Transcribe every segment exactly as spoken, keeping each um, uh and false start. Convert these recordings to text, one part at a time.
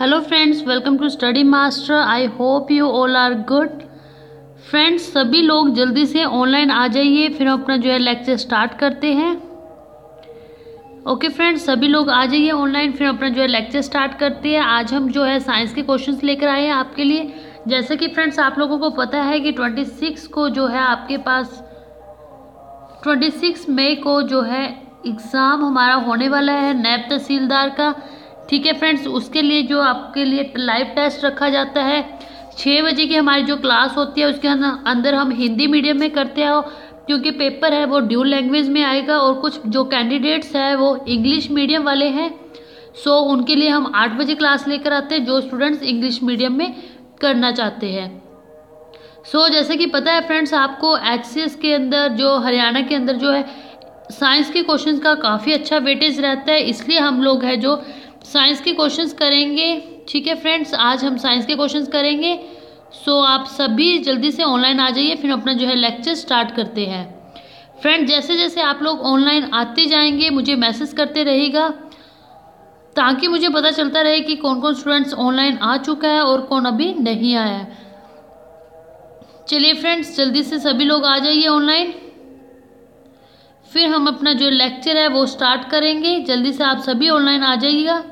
Hello friends, welcome to Study Master. I hope you all are good. Friends, सभी लोग जल्दी से online आ जाइए, फिर हम अपना जो है लेक्चर स्टार्ट करते हैं। ओके फ्रेंड्स, सभी लोग आ जाइए ऑनलाइन, फिर अपना जो है लेक्चर स्टार्ट करते हैं। आज हम जो है साइंस के क्वेश्चंस लेकर आए हैं आपके लिए। जैसे कि फ्रेंड्स आप लोगों को पता है कि छब्बीस को जो है आपके पास छब्बीस मई को जो है एग्ज़ाम हमारा होने वाला है नैब तहसीलदार का। ठीक है फ्रेंड्स, उसके लिए जो आपके लिए लाइव टेस्ट रखा जाता है छः बजे की हमारी जो क्लास होती है उसके अंदर हम हिंदी मीडियम में करते हैं, क्योंकि पेपर है वो ड्यूल लैंग्वेज में आएगा और कुछ जो कैंडिडेट्स हैं वो इंग्लिश मीडियम वाले हैं। सो उनके लिए हम आठ बजे क्लास लेकर आते हैं जो स्टूडेंट्स इंग्लिश मीडियम में करना चाहते हैं। सो जैसे कि पता है फ्रेंड्स आपको एचसीएस के अंदर जो हरियाणा के अंदर जो है साइंस के क्वेश्चंस का काफ़ी अच्छा वेटेज रहता है, इसलिए हम लोग है जो साइंस के क्वेश्चंस करेंगे। ठीक है फ्रेंड्स, आज हम साइंस के क्वेश्चंस करेंगे। सो आप सभी जल्दी से ऑनलाइन आ जाइए, फिर अपना जो है लेक्चर स्टार्ट करते हैं। फ्रेंड, जैसे जैसे आप लोग ऑनलाइन आते जाएंगे मुझे मैसेज करते रहेगा, ताकि मुझे पता चलता रहे कि कौन कौन स्टूडेंट्स ऑनलाइन आ चुका है और कौन अभी नहीं आया है। चलिए फ्रेंड्स, जल्दी से सभी लोग आ जाइए ऑनलाइन, फिर हम अपना जो लेक्चर है वो स्टार्ट करेंगे। जल्दी से आप सभी ऑनलाइन आ जाइएगा।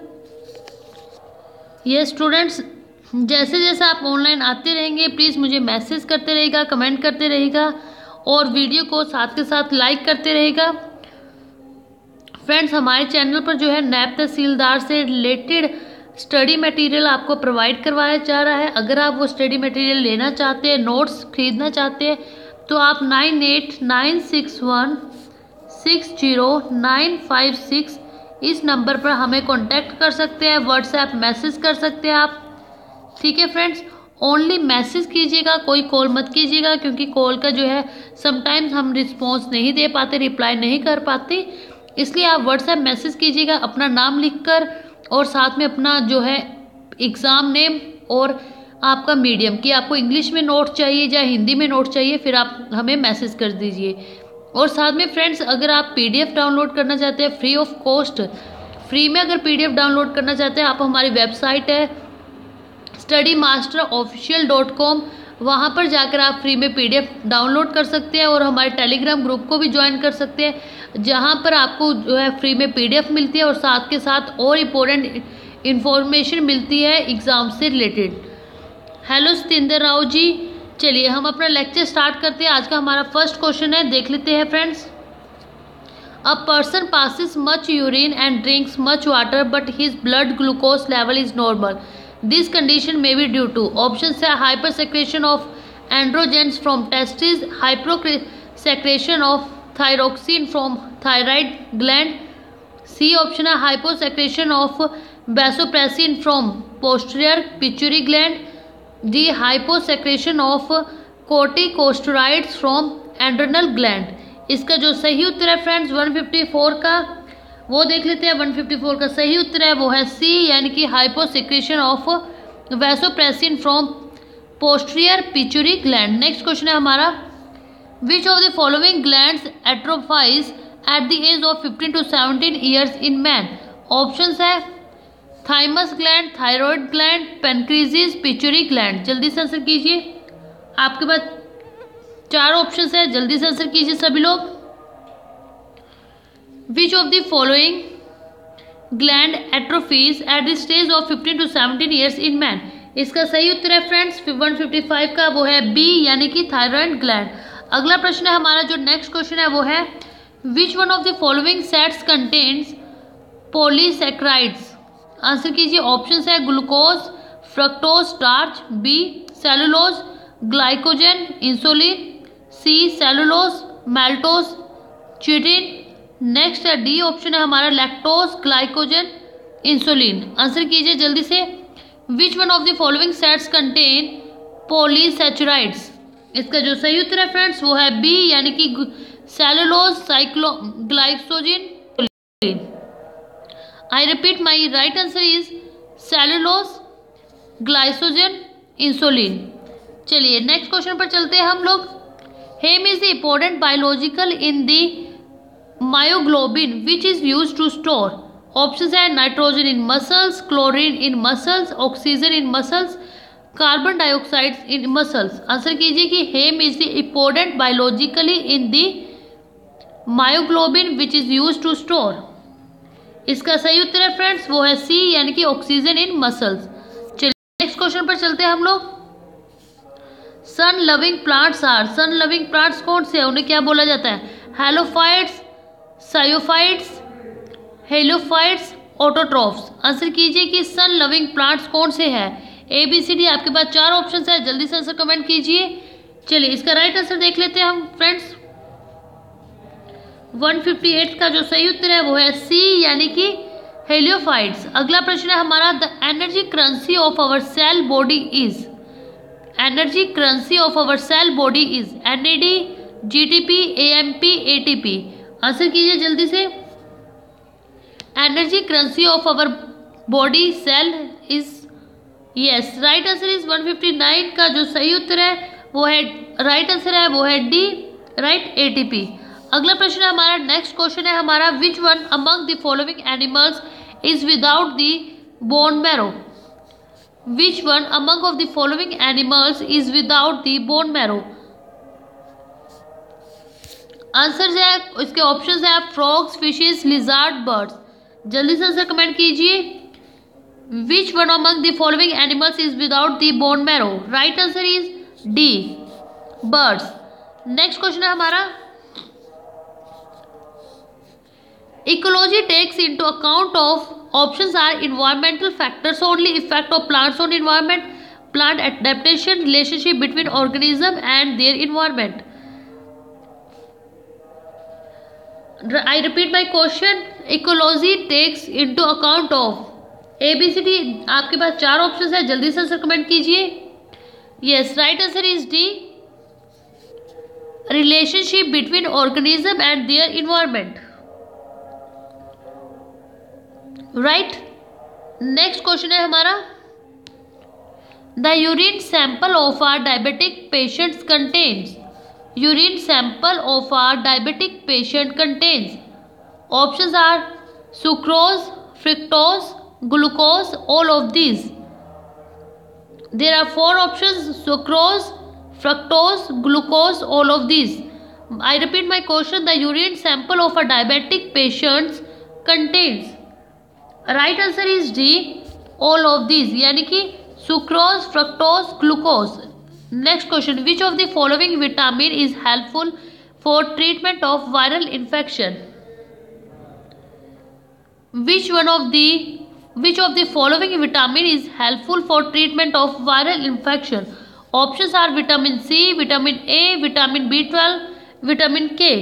ये स्टूडेंट्स, जैसे जैसे आप ऑनलाइन आते रहेंगे प्लीज़ मुझे मैसेज करते रहेगा, कमेंट करते रहेगा और वीडियो को साथ के साथ लाइक करते रहेगा। फ्रेंड्स, हमारे चैनल पर जो है नैब तहसीलदार से रिलेटेड स्टडी मटेरियल आपको प्रोवाइड करवाया जा रहा है। अगर आप वो स्टडी मटेरियल लेना चाहते हैं, नोट्स खरीदना चाहते हैं, तो आप nine eight nine six one six zero nine five six इस नंबर पर हमें कांटेक्ट कर सकते हैं, व्हाट्सएप मैसेज कर सकते हैं आप। ठीक है फ्रेंड्स, ओनली मैसेज कीजिएगा, कोई कॉल मत कीजिएगा, क्योंकि कॉल का जो है समटाइम्स हम रिस्पॉन्स नहीं दे पाते, रिप्लाई नहीं कर पाते। इसलिए आप व्हाट्सएप मैसेज कीजिएगा अपना नाम लिखकर और साथ में अपना जो है एग्ज़ाम नेम और आपका मीडियम कि आपको इंग्लिश में नोट चाहिए या हिंदी में नोट चाहिए, फिर आप हमें मैसेज कर दीजिए। और साथ में फ्रेंड्स, अगर आप पीडीएफ डाउनलोड करना चाहते हैं फ्री ऑफ कॉस्ट, फ्री में अगर पीडीएफ डाउनलोड करना चाहते हैं, आप हमारी वेबसाइट है study master official dot com, वहाँ पर जाकर आप फ्री में पीडीएफ डाउनलोड कर सकते हैं और हमारे टेलीग्राम ग्रुप को भी ज्वाइन कर सकते हैं, जहाँ पर आपको जो है फ्री में पीडीएफ मिलती है और साथ के साथ और इम्पोर्टेंट इंफॉर्मेशन मिलती है एग्ज़ाम से रिलेटेड। हेलो सतेंद्र राव जी, चलिए हम अपना लेक्चर स्टार्ट करते हैं। आज का हमारा फर्स्ट क्वेश्चन है, देख लेते हैं friends. A person passes much urine and drinks much water but his blood glucose level is normal. This condition may be due to option है hyper secretion of androgens from testes, hyper secretion of thyroxine from thyroid gland, C option है hypo secretion of vasopressin from posterior pituitary gland, D hypo secretion of corticosteroids from adrenal gland. इसका जो सही उत्तर है friends एक सौ चौवन का, वो देख लेते हैं। एक सौ चौवन का सही उत्तर है वो है सी, यानी कि hypo secretion of vasopressin from posterior pituitary gland. Next question है हमारा, which of the following glands atrophies at the age of fifteen to seventeen years in man. Options है thymus gland, thyroid gland, pancreas, pituitary gland. जल्दी से answer कीजिए, आपके पास चार options है, जल्दी से आंसर कीजिए सभी लोग। Which of the following gland atrophies at the stage of fifteen to seventeen years in man. इसका सही उत्तर है फ्रेंड्स एक सौ पचपन का, वो है बी, यानी कि थायराइड ग्लैंड। अगला प्रश्न है हमारा, जो नेक्स्ट क्वेश्चन है वो है, which one of the following sets contains polysaccharides. Answer कीजिए, ऑप्शंस है glucose, fructose, starch, B cellulose, glycogen, insulin, C cellulose, maltose, chitin. Next है डी ऑप्शन है हमारा लैक्टोज, ग्लाइकोजन, इंसुलिन। आंसर कीजिए जल्दी से, which one of the following sets contain polysaccharides. इसका जो सही उत्तर है फ्रेंड्स वो है बी, यानी कि cellulose, cyclo glycogen. I repeat, my right answer is cellulose, glycogen, insulin। चलिए नेक्स्ट क्वेश्चन पर चलते हैं हम लोग। Heme is important biological in the myoglobin which is use to store. Option है nitrogen in muscles, chlorine in muscles, oxygen in muscles, carbon dioxide in muscles. Answer कीजिए कि heme is the important biologically in the myoglobin which is use to store. इसका सही उत्तर है friends वो है C, यानी कि ऑक्सीजन इन मसल्स। चलिए नेक्स्ट क्वेश्चन पर चलते हैं हम लोग। Sun loving plants are, sun loving plants कौन से हैं, उन्हें क्या बोला जाता है? Halophytes, sciophytes, halophytes, autotrophs. Answer कीजिए कि सन लविंग प्लांट्स कौन से हैं। ए बी सी डी आपके पास चार ऑप्शन है, जल्दी से आंसर कमेंट कीजिए। चलिए इसका राइट आंसर देख लेते हैं हम फ्रेंड्स। एक सौ अट्ठावन का जो सही उत्तर है वो है सी, यानी कि हेलियोफाइट्स। अगला प्रश्न है हमारा, the energy currency of our cell body is, energy currency of our cell body is N A D, G T P, A M P, A T P. Answer कीजिए जल्दी से। Energy currency of our body cell is, yes right answer is एक सौ उनसठ का जो सही उत्तर है वो है, राइट आंसर है वो है D, right, A T P. अगला प्रश्न है हमारा, नेक्स्ट क्वेश्चन है हमारा, which one among the following animals is without the bone marrow, which one among of the following animals is without the bone marrow. Answer है इसके options है frogs, fishes, lizard, birds. जल्दी से answer comment कीजिए। Which one among the following animals is without the bone marrow, right answer is D, birds. Next question है हमारा, ecology takes into account of, options are environmental factors only, effect of plants on environment, plant adaptation, relationship between organism and their environment. I repeat my question, ecology takes into account of, A B C D आपके पास चार option है, जल्दी से answer comment कीजिए। Yes right answer is D, relationship between organism and their environment, right. Next question है हमारा, the urine sample of our diabetic patients contains, urine sample of our diabetic patient contains, options are sucrose, fructose, glucose, all of these. There are four options, sucrose, fructose, glucose, all of these. I repeat my question, the urine sample of our diabetic patients contains, right answer is D, all of these, यानी कि sucrose, fructose, glucose. Next question, which of the following vitamin is helpful for treatment of viral infection, which one of the which of the following vitamin is helpful for treatment of viral infection. Options are vitamin C, vitamin A, vitamin B twelve, vitamin K.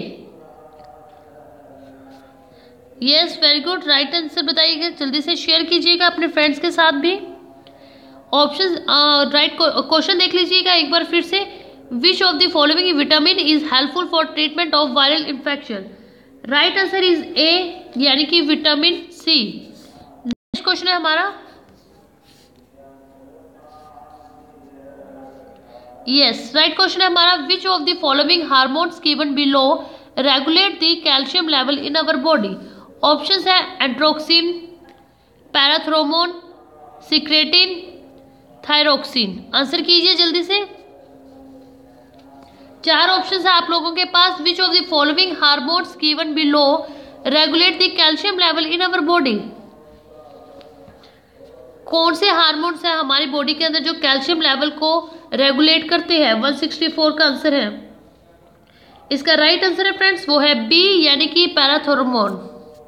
Yes very good, right answer बताइएगा, जल्दी से share कीजिएगा अपने friends के साथ भी। Option right question देख लीजिएगा एक बार फिर से, which of the following vitamin is helpful for treatment of viral infection, right answer is A, यानी कि विटामिन सी। नेक्स्ट क्वेश्चन है हमारा, यस राइट क्वेश्चन है हमारा, which of the following hormones given below regulate the calcium level in our body. Options है entroxin, parathormone, secretin, thyroxine. Answer कीजिए जल्दी से। चार ऑप्शंस है आप लोगों के पास, which of the following hormones given below regulate the calcium level in our body. कौन से हार्मोन्स है हमारी बॉडी के अंदर जो कैल्शियम लेवल को रेगुलेट करते हैं। एक सौ चौंसठ का आंसर है। इसका राइट आंसर है फ्रेंड्स वो है बी, यानी कि पैराथॉर्मोन।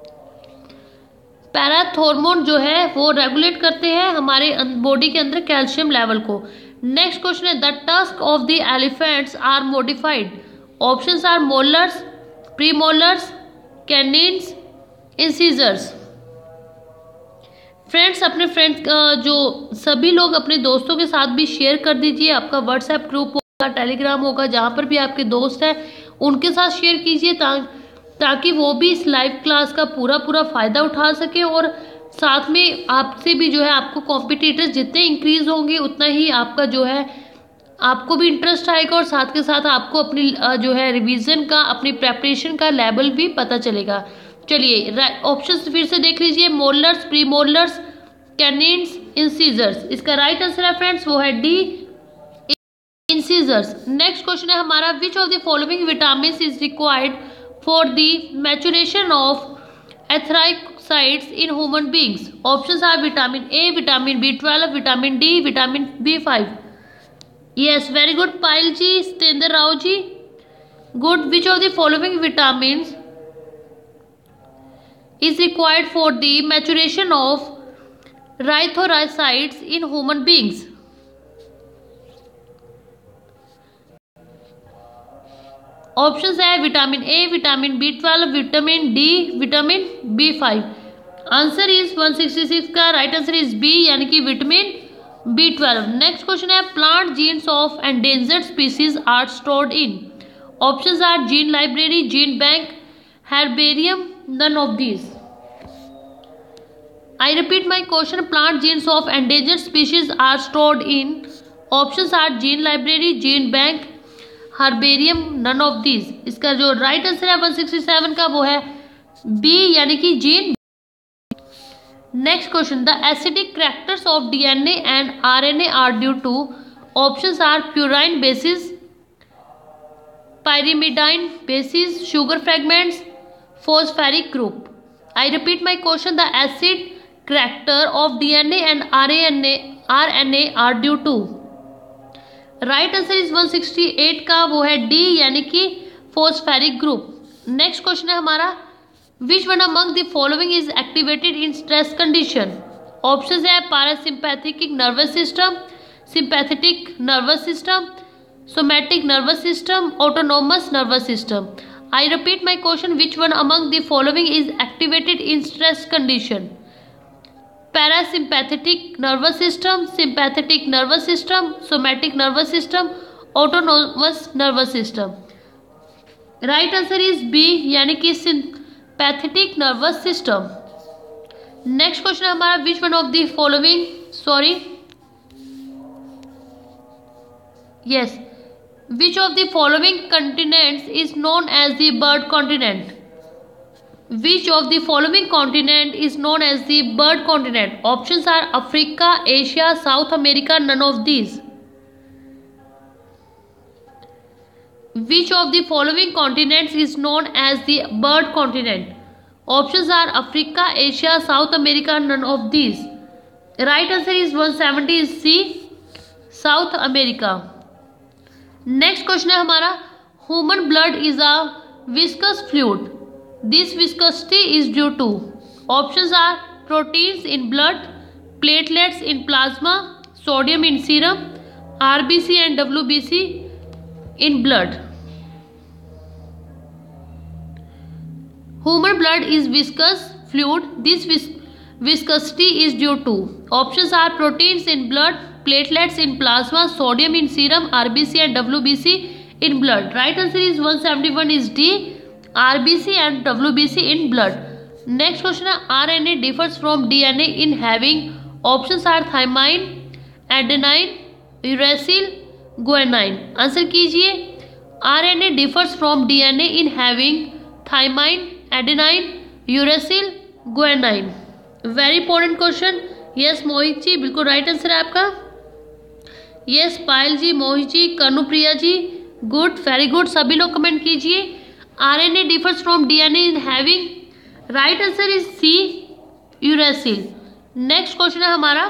पैराथॉर्मोन जो है वो रेगुलेट करते हैं हमारे बॉडी के अंदर कैल्शियम लेवल को। नेक्स्ट क्वेश्चन है, the tusk of the elephants are modified. Options are molars, premolars, canines, incisors. Friends अपने फ्रेंड्स जो सभी लोग अपने दोस्तों के साथ भी शेयर कर दीजिए। आपका व्हाट्सएप ग्रुप होगा, टेलीग्राम होगा, जहाँ पर भी आपके दोस्त हैं उनके साथ शेयर कीजिए ता, ताकि वो भी इस लाइव क्लास का पूरा पूरा फ़ायदा उठा सके। और साथ में आपसे भी जो है आपको कॉम्पिटिटर्स जितने इंक्रीज होंगे उतना ही आपका जो है आपको भी इंटरेस्ट आएगा और साथ के साथ आपको अपनी जो है रिवीजन का, अपनी प्रेपरेशन का लेवल भी पता चलेगा। चलिए ऑप्शंस फिर से देख लीजिए, molars, premolars, canines, incisors. इसका राइट आंसर है फ्रेंड्स वो है डी, इंसीजर्स। नेक्स्ट क्वेश्चन है हमारा, which of the following vitamin is required for the maturation of erythrocytes in human beings. Options are vitamin A, vitamin B twelve, vitamin D, vitamin B five. Yes, very good Payal ji, Satendra Rao ji, good. Which of the following vitamin is required for the maturation of erythrocytes in human beings? Options है vitamin A, vitamin B twelve, vitamin D, vitamin B five. Answer is one sixty six का right answer is B, यानी कि vitamin B twelve. Next question है, plant genes of endangered species are stored in. Options are gene library, gene bank, herbarium, none of these. I repeat my question, plant genes of endangered species are stored in. Options are gene library, gene bank, herbarium, none of these. इसका जो right answer है one sixty seven का वो है B, यानी कि gene. Next question, the acidic characters of DNA and RNA are due to. Options are purine bases, pyrimidine bases, sugar fragments, phosphoric group. I repeat my question, the acid character of D N A and R N A R N A are due to. Right answer is one sixty eight का वो है D, यानी कि phosphoric group. Next question है हमारा, which one among the following is activated in stress condition? Options है parasympathetic nervous system, sympathetic nervous system, somatic nervous system, autonomous nervous system. I repeat my question, which one among the following is activated in stress condition? Parasympathetic nervous system, sympathetic nervous system, somatic nervous system, autonomous nervous system. Right answer is B, यानी कि sympathetic nervous system. Next question है हमारा, which one of the following, sorry, yes, which of the following continents is known as the bird continent? Which of the following continent is known as the bird continent? Options are Africa, Asia, South America, none of these. Which of the following continents is known as the bird continent? Options are Africa, Asia, South America, none of these. Right answer is one seventy is C, South America. Next question है हमारा, human blood is a viscous fluid, this viscosity is due to. Options are proteins in blood, platelets in plasma, sodium in serum, RBC and WBC in blood. Human blood is viscous fluid, this viscosity is due to. Options are proteins in blood, platelets in plasma, sodium in serum, R B C and W B C in blood. Right answer is one seventy one is D, R B C and W B C in blood. Next question है, R N A differs from D N A in having. Options are thymine, adenine, uracil, guanine. Answer कीजिए, R N A differs from D N A in having thymine, adenine, uracil, guanine. Very important question. Yes Mohit ji, बिल्कुल right answer है आपका। Yes Payal ji, Mohit ji, Kanupriya ji, good, very good, सभी लोग comment कीजिए। RNA differs from DNA in having, right answer is C, uracil. Next question है हमारा,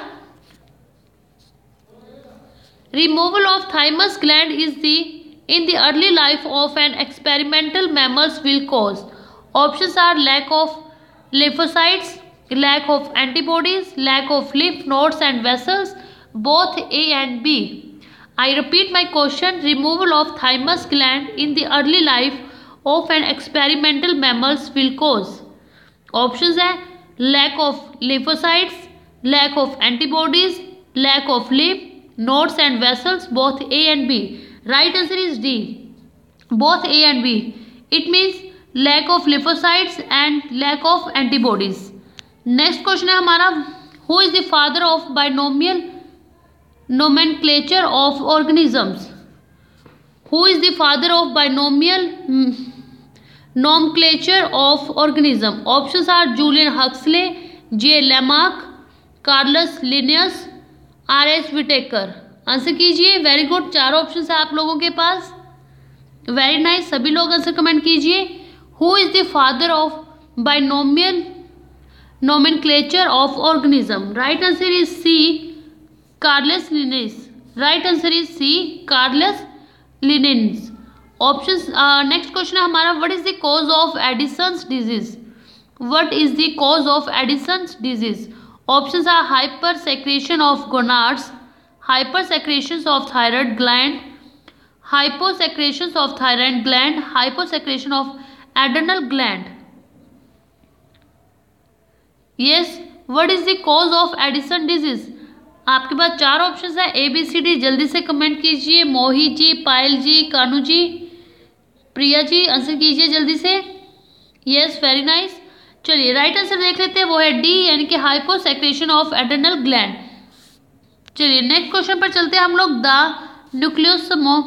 removal of thymus gland is the in the early life of an experimental mammals will cause. Options are lack of lymphocytes, lack of antibodies, lack of lymph nodes and vessels, both A and B. I repeat my question, removal of thymus gland in the early life of an experimental mammals will cause. Options है lack of lymphocytes, lack of antibodies, lack of lymph nodes and vessels, both A and B. Right answer is D, both A and B. It means lack of lymphocytes and lack of antibodies. Next question है हमारा, who is the father of binomial nomenclature of organisms. Who is the father of binomial Nomenclature of organism. Options are Julian Huxley, J. Lamarck, Carlos Linnaeus, R S Whittaker. Answer कीजिए. Very good. चार option है आप लोगों के पास. Very nice. सभी लोग answer comment कीजिए. Who is the father of binomial nomenclature of organism? Right answer is C. Carlos Linnaeus. Right answer is C. Carlos Linnaeus. Options. uh, next question है हमारा. What is the cause of Addison's disease? What is the cause of Addison's disease? Options are hypersecretion of gonads, hypersecretions of thyroid gland, hyposecretions of thyroid gland, hyposecretion of adrenal gland. Yes, what is the cause of Addison disease? आपके पास चार options है. A B C D. जल्दी से comment कीजिए. मोही जी, पायल जी, कानू जी, Priya ji, answer कीजिए जल्दी से. Yes, very nice. चलिए राइट आंसर देख लेते हैं. वो है डी, यानी कि हाइपोसेक्रेशन ऑफ एड्रेनल ग्लैंड. चलिए नेक्स्ट क्वेश्चन पर चलते हैं हम लोग. The nucleosome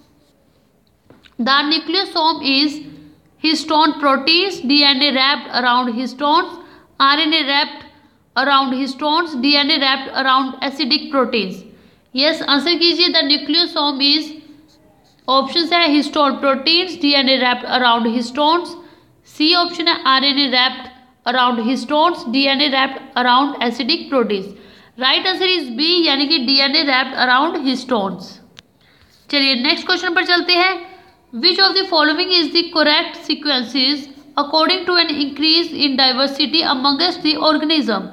the nucleosome is histone proteins, DNA wrapped around histones, R N A wrapped around histones, D N A wrapped around acidic proteins. Yes, answer कीजिए. The nucleosome is, option है histone proteins, D N A wrapped around histones. C option है R N A wrapped around histones, D N A wrapped around acidic proteins. Right answer is B, यानी कि D N A wrapped around histones. चलिए next question पर चलते हैं. Which of the following is the correct sequences according to an increase in diversity amongst the organism?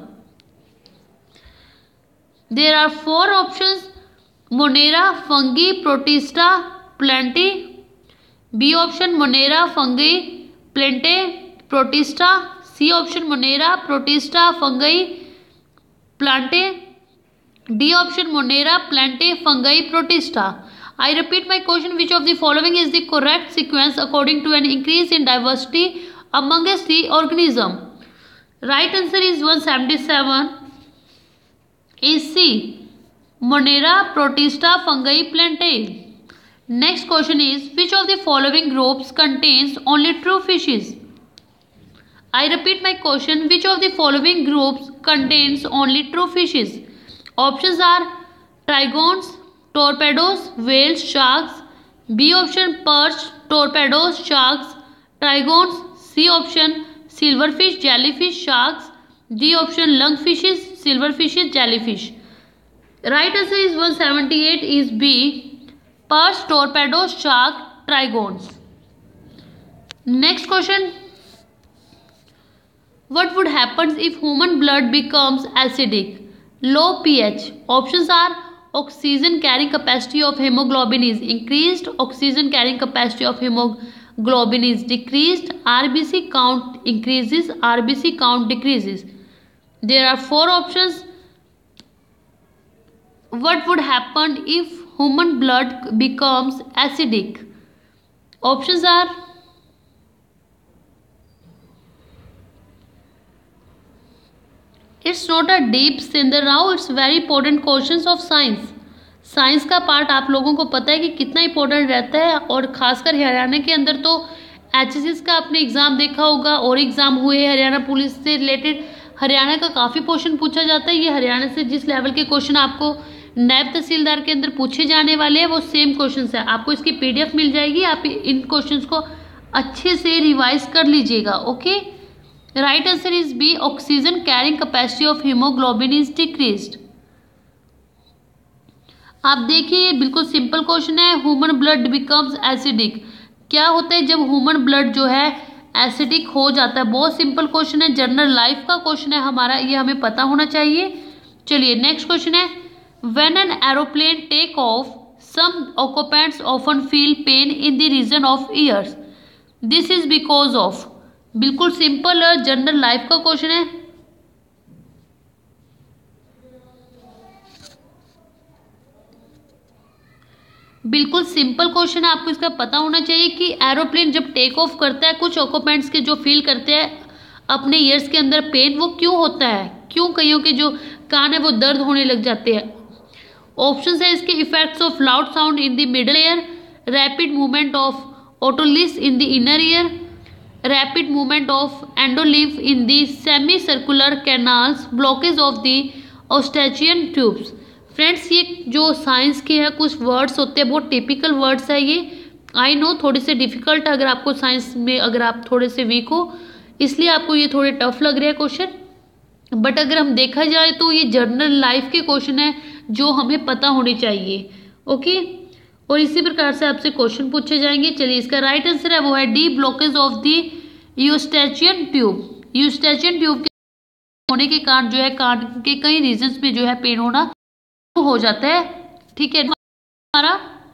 There are four options. Monera, fungi, protista, plantae. B option Monera, fungi, plantae, protista. C option Monera, protista, fungi, plantae. D option Monera, plantae, fungi, protista. I repeat my question. Which of the following is the correct sequence according to an increase in diversity amongst the organism? Right answer is one seventy-seven. Is C. Monera, protista, fungi, plantae. Next question is, which of the following groups contains only true fishes? I repeat my question. Which of the following groups contains only true fishes? Options are trigons, torpedoes, whales, sharks. B option perch, torpedoes, sharks, trigons. C option silverfish, jellyfish, sharks. D option lungfishes, silverfishes, jellyfish. Right answer is one seventy-eight. Is B. Perch, torpedoes, shark, trigons. Next question. What would happen if human blood becomes acidic? Low pH. Options are oxygen carrying capacity of hemoglobin is increased, oxygen carrying capacity of hemoglobin is decreased, R B C count increases, R B C count decreases. There are four options. What would happen if human blood becomes acidic? Options are it's not a deep सिंदर राव. It's very important questions of science. Science का part आप लोगों को पता है कि कितना इंपॉर्टेंट रहता है. और खासकर हरियाणा के अंदर तो एच एस एस का आपने एग्ज़ाम देखा होगा, और एग्ज़ाम हुए हरियाणा पुलिस से रिलेटेड. हरियाणा का काफ़ी क्वेश्चन पूछा जाता है. ये हरियाणा से जिस लेवल के क्वेश्चन आपको नायब तहसीलदार के अंदर पूछे जाने वाले हैं वो सेम क्वेश्चन है. आपको इसकी पी डी एफ मिल जाएगी. आप इन क्वेश्चन को अच्छे से रिवाइज कर लीजिएगा. Okay. Right answer is B. Oxygen carrying capacity of hemoglobin is decreased. आप देखिए बिल्कुल सिंपल क्वेश्चन है. Human blood becomes acidic. क्या होता है जब ह्यूमन ब्लड जो है एसिडिक हो जाता है? बहुत सिंपल क्वेश्चन है. जनरल लाइफ का क्वेश्चन है हमारा, ये हमें पता होना चाहिए. चलिए नेक्स्ट क्वेश्चन है. When an aeroplane take off some occupants often feel pain in the region of ears. This is because of. बिल्कुल सिंपल जनरल लाइफ का क्वेश्चन है. बिल्कुल सिंपल क्वेश्चन है. आपको इसका पता होना चाहिए कि एरोप्लेन जब टेक ऑफ करता है, कुछ ऑक्यूपेंट्स के जो फील करते हैं अपने ईयर्स के अंदर पेन, वो क्यों होता है? क्यों कईयों के जो कान है वो दर्द होने लग जाते हैं? ऑप्शन है इसके. Effects of loud sound in the middle ear, rapid movement of otoliths in the inner ear, rapid movement of endolymph in the semicircular canals, blockage of the eustachian tubes. Friends ये जो science के हैं कुछ words होते हैं, बहुत typical words है ये, आई नो थोड़े से डिफिकल्ट अगर आपको साइंस में अगर आप थोड़े से वीक हो इसलिए आपको ये थोड़े टफ लग रहे हैं क्वेश्चन, बट अगर हम देखा जाए तो ये जनरल लाइफ के क्वेश्चन है जो हमें पता होने चाहिए। ओके, और इसी प्रकार से आपसे क्वेश्चन पूछे जाएंगे। चलिए इसका राइट आंसर है वो है D, blockage of the eustachian tube. Eustachian tube के होने के कारण जो है कान के कई रीजन्स में जो है पेन होना हो जाता है। ठीक है, हमारा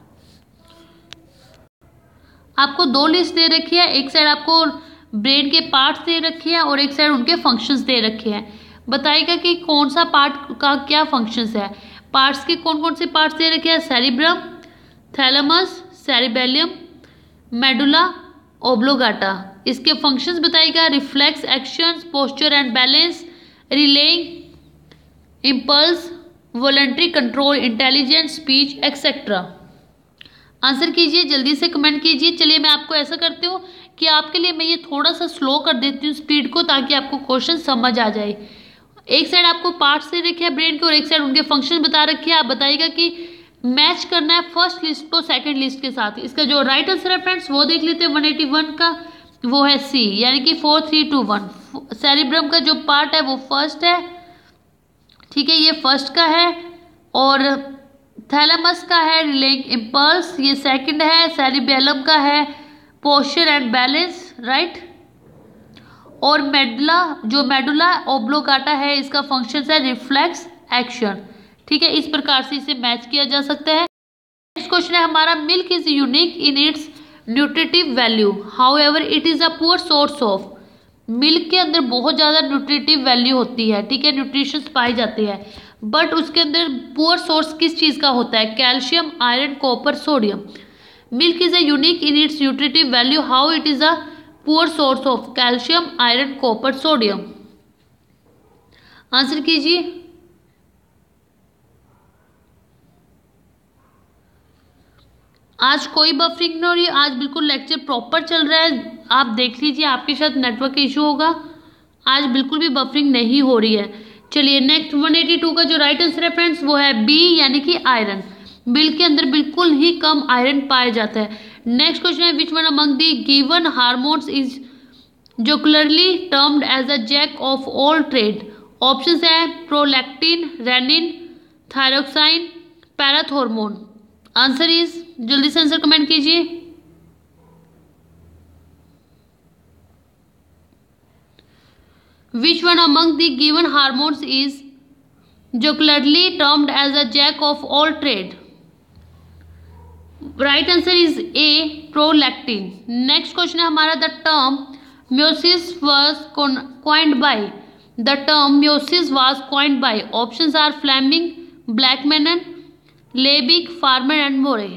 आपको दो लिस्ट दे रखी है, एक साइड आपको ब्रेन के पार्ट्स दे रखे हैं और एक साइड उनके फंक्शंस दे रखे हैं। बताइएगा कि कौन सा पार्ट का क्या फंक्शंस है। पार्ट्स के कौन कौन से पार्ट्स दे रखे हैं, cerebrum, thalamus, cerebellum, medulla oblongata. इसके फंक्शंस बताइएगा, reflex, actions, posture and balance, relaying impulse, voluntary control, intelligence, speech etcetera. Answer कीजिए, जल्दी से कमेंट कीजिए। चलिए मैं आपको ऐसा करती हूँ कि आपके लिए मैं ये थोड़ा सा स्लो कर देती हूँ स्पीड को, ताकि आपको क्वेश्चन समझ आ जाए। एक साइड आपको पार्ट्स दे रखे हैं ब्रेन के और एक साइड उनके फंक्शन बता रखे हैं। आप बताइएगा कि मैच करना है फर्स्ट लिस्ट को सेकंड लिस्ट के साथ। इसका जो राइट आंसर है फ्रेंड्स वो देख लेते हैं वन एटी वन का, वो है सी, यानी कि four three two one. Cerebrum का जो पार्ट है वो फर्स्ट है, ठीक है, ये फर्स्ट का है, और थैलेमस का है रिलेइंग इम्पल्स, ये सेकंड है, सेरिबेलम का है पोस्चर एंड बैलेंस, राइट, और मेडुला जो मेडुला ओब्लोगाटा है इसका फंक्शन है रिफ्लेक्स एक्शन। ठीक है, इस प्रकार से इसे मैच किया जा सकता है। नेक्स्ट क्वेश्चन है हमारा, milk is unique in its nutritive value, however it is a poor source of. Milk के अंदर बहुत ज़्यादा न्यूट्रिटिव वैल्यू होती है, ठीक है, न्यूट्रिशंस पाई जाती है, बट उसके अंदर पुअर सोर्स किस चीज़ का होता है, calcium, iron, copper, sodium. Milk is a unique in its nutritive value, how it is a poor source of calcium, iron, copper, sodium. Answer कीजिए। आज कोई बफरिंग नहीं हो रही, आज बिल्कुल लेक्चर प्रॉपर चल रहा है। आप देख लीजिए, आपके साथ नेटवर्क इशू होगा, आज बिल्कुल भी बफरिंग नहीं हो रही है। चलिए नेक्स्ट वन एटी टू का जो राइट आंसर है फ्रेंड्स वो है बी, यानी कि आयरन। मिल्क के अंदर बिल्कुल ही कम आयरन पाया जाता है। नेक्स्ट क्वेश्चन है, which one among the given hormones is jocularly termed as a jack of all trade. Options है prolactin, renin, thyroxine, parathormone. Answer is, जल्दी से आंसर कमेंट कीजिए। Which one among the given hormones is jocularly termed as a jack of all trade. Right answer is A, prolactin. Next question है हमारा, the term meiosis was coined by. The term meiosis was coined by. Options are Fleming, Blackman, Liebig, Farmer and Moore.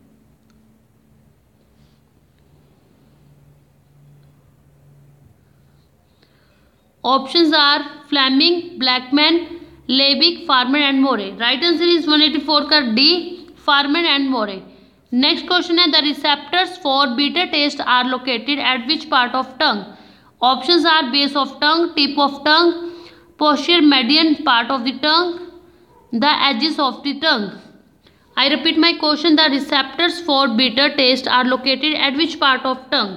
Options are Fleming, Blackman, Leibig, Farmer and More. Right answer is one eighty four का D, Farmer and More. Next question है, the receptors for bitter taste are located at which part of tongue? Options are base of tongue, tip of tongue, posterior median part of the tongue, the edges of the tongue. I repeat my question, the receptors for bitter taste are located at which part of tongue?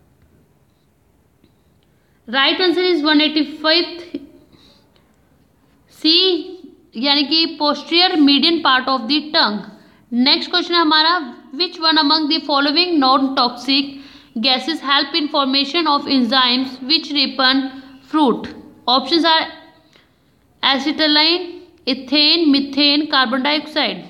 Right answer is one eighty five C, यानी कि posterior median part of the tongue. Next question है हमारा, which one among the following non toxic gases help in formation of enzymes which ripen fruit. Options are acetylene, ethane, methane, carbon dioxide.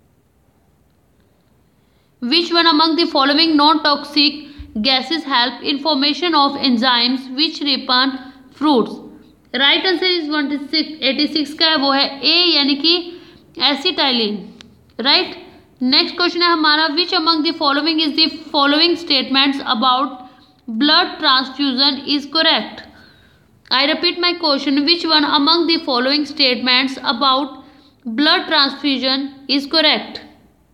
Which one among the following non toxic gases help in formation of enzymes which ripen fruits. Right answer is one eighty six का है, वो है ए, यानी कि acetylene, right. Next question है हमारा, which among the following is the following statements about blood transfusion is correct. I repeat my question, which one among the following statements about blood transfusion is correct.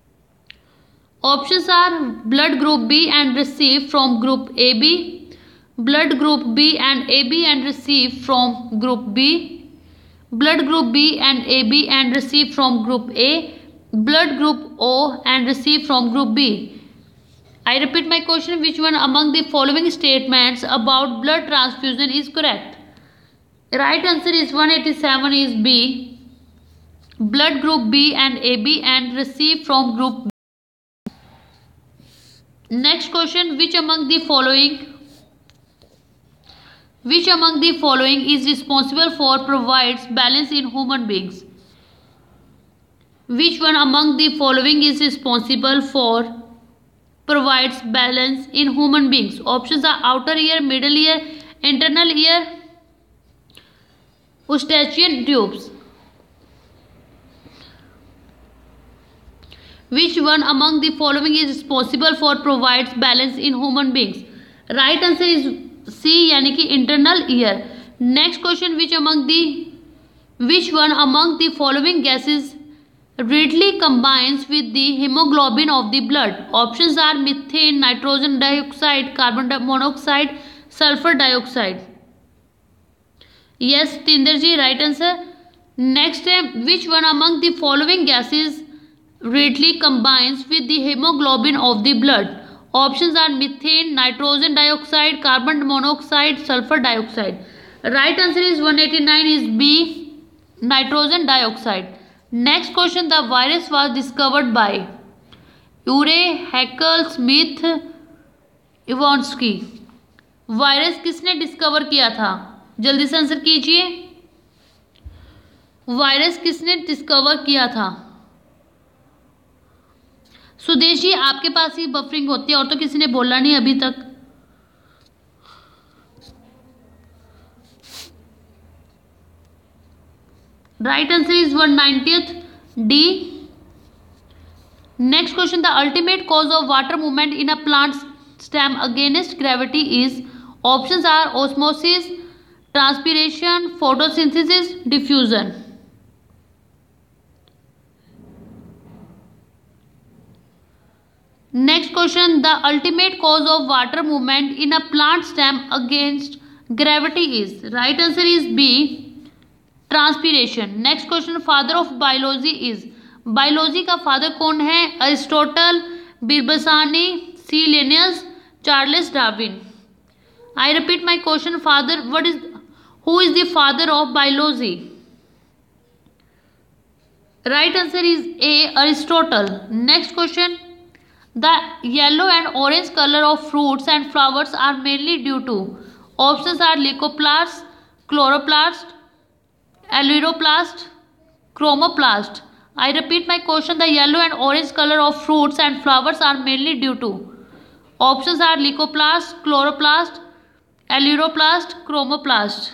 Options are blood group B and receive from group A B, blood group B and A B and receive from group B, blood group B and A B and receive from group A, blood group O and receive from group B. I repeat my question, which one among the following statements about blood transfusion is correct? Right answer is one eighty-seven is B, blood group B and A B and receive from group B. Next question, which among the following which among the following is responsible for provides balance in human beings? Which one among the following is responsible for provides balance in human beings? Options are outer ear, middle ear, internal ear, eustachian tubes. Which one among the following is responsible for provides balance in human beings? Right answer is C, यानी कि internal ear. Next question, which among the which one among the following gases readily combines with the hemoglobin of the blood? Options are methane, nitrogen dioxide, carbon monoxide, sulfur dioxide. Yes, Tinderji, right answer. Next, which one among the following gases readily combines with the hemoglobin of the blood? Options are methane, nitrogen dioxide, carbon monoxide, sulfur dioxide. Right answer is one eighty-nine is B, nitrogen dioxide. Next question, the virus was discovered by Urey, Haeckel, Smith, Ivansky. Virus किसने discover किया था? जल्दी से answer कीजिए. Virus किसने discover किया था? सुदेश जी, आपके पास ही बफरिंग होती है और तो किसी ने बोला नहीं अभी तक. Right answer is one ninetieth D. Next question, the ultimate cause of water movement in a plant stem against gravity is? Options are osmosis, transpiration, photosynthesis, diffusion. Next question, the ultimate cause of water movement in a plant stem against gravity is? Right answer is B, transpiration. Next question, father of biology is? Biology का father कौन है? Aristotle, Birbasani, C. Linnaeus, Charles Darwin. I repeat my question, father, what is who is the father of biology? Right answer is A, Aristotle. Next question, the yellow and orange color of fruits and flowers are mainly due to? Options are leucoplast, chloroplast, aleuroplast, chromoplast. I repeat my question, the yellow and orange color of fruits and flowers are mainly due to? Options are leucoplast, chloroplast, aleuroplast, chromoplast.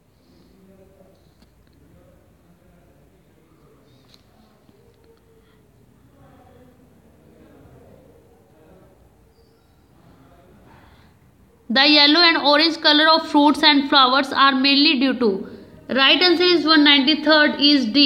The yellow and orange color of fruits and flowers are mainly due to? Right answer is one ninety-third is D,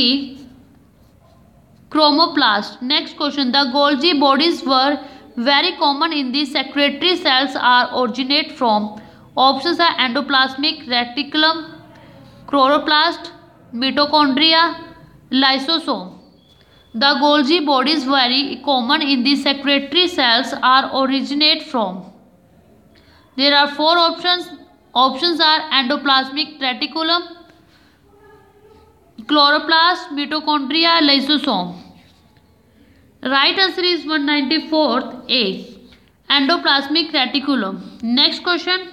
chromoplast. Next question, the Golgi bodies were very common in the secretory cells are originate from? Options are endoplasmic reticulum, chloroplast, mitochondria, lysosome. The Golgi bodies very common in the secretory cells are originate from? There are four options. Options are endoplasmic reticulum, chloroplast, mitochondria, lysosome. Right answer is one ninety-fourth A, endoplasmic reticulum. Next question,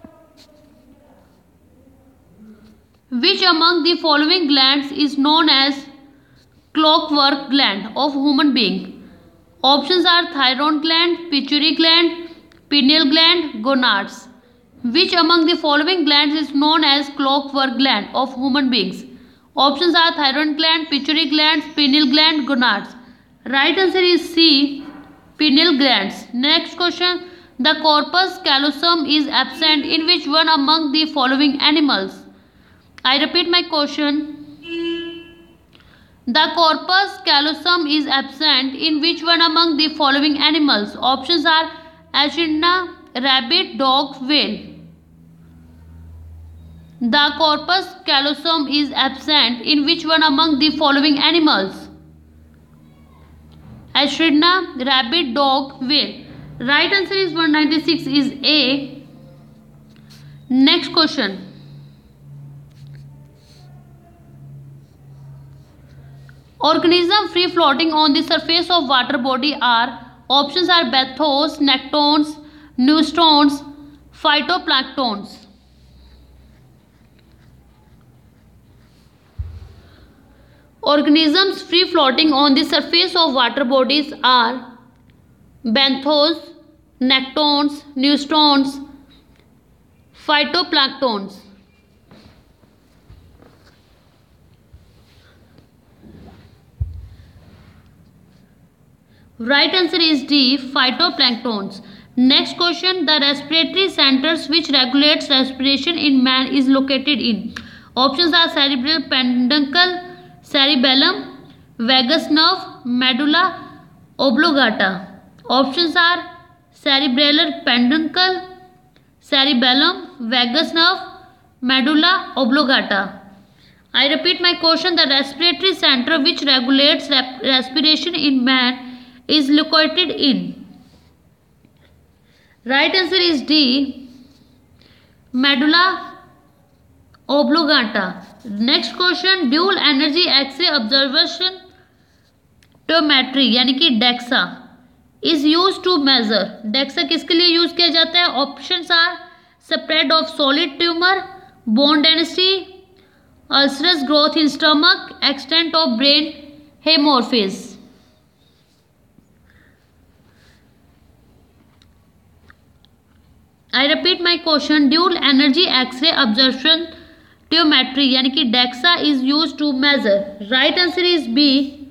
which among the following glands is known as clockwork gland of human being? Options are thyroid gland, pituitary gland, pineal gland, gonads. Which among the following glands is known as clockwork gland of human beings? Options are thyroid gland, pituitary gland, pineal gland, gonads. Right answer is C, pineal glands. Next question, the corpus callosum is absent in which one among the following animals? I repeat my question, the corpus callosum is absent in which one among the following animals? Options are echidna, rabbit, dog, whale. The corpus callosum is absent in which one among the following animals? Echidna, rabbit, dog, whale. Right answer is one ninety-six is A. Next question. Organisms free floating on the surface of water body are, options are bathos, nectons, neutrons, phytoplanktons. Organisms free floating on the surface of water bodies are benthos, nectons, neutrons, phytoplanktons. Right answer is D, phytoplanktons. Next question. The respiratory centers which regulates respiration in man is located in. Options are cerebral peduncle, cerebellum, vagus nerve, medulla oblongata. Options are cerebral peduncle, cerebellum, vagus nerve, medulla oblongata. I repeat my question. The respiratory center which regulates respiration in man is located in. Right answer is D, medulla oblongata. Next question. Dual energy X-ray observation टोमेट्री यानी कि DEXA is use to measure. DEXA किसके लिए use किया जाता है? Options are spread of solid tumour, bone density, ulcerous growth in stomach, extent of brain haemorrhage. I repeat my question. Dual energy X-ray absorption tiometry यानी कि DEXA is used to measure. Right answer is B,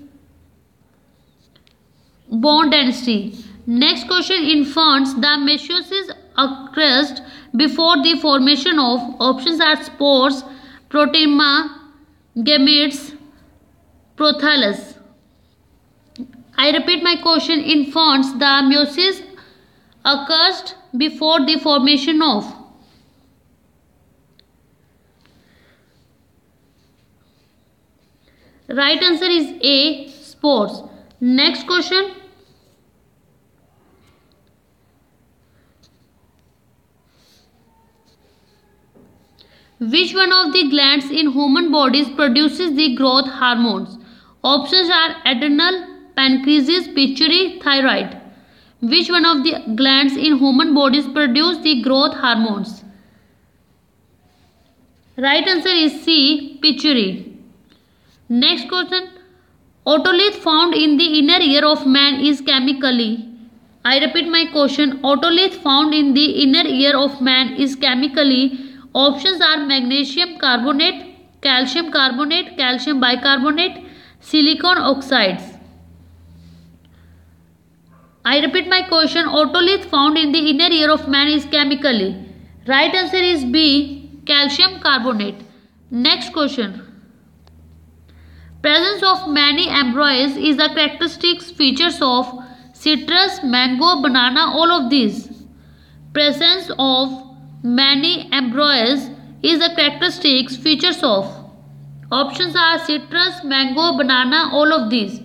bone density. Next question. In ferns, the meiosis occurs before the formation of, options are spores, protiema, gametes, prothallus. I repeat my question. In ferns, the meiosis occurs before the formation of, right answer is A, spores. Next question. Which one of the glands in human bodies produces the growth hormones? Options are adrenal, pancreas, pituitary, thyroid. Which one of the glands in human bodies produce the growth hormones? Right answer is C, pituitary. Next question. Otolith found in the inner ear of man is chemically, I repeat my question. Otolith found in the inner ear of man is chemically, options are magnesium carbonate, calcium carbonate, calcium bicarbonate, silicon oxides. I repeat my question. Otolith found in the inner ear of man is chemically. Right answer is B, calcium carbonate. Next question. Presence of many embryos is the characteristic features of citrus, mango, banana, all of these. Presence of many embryos is the characteristic features of, options are citrus, mango, banana, all of these.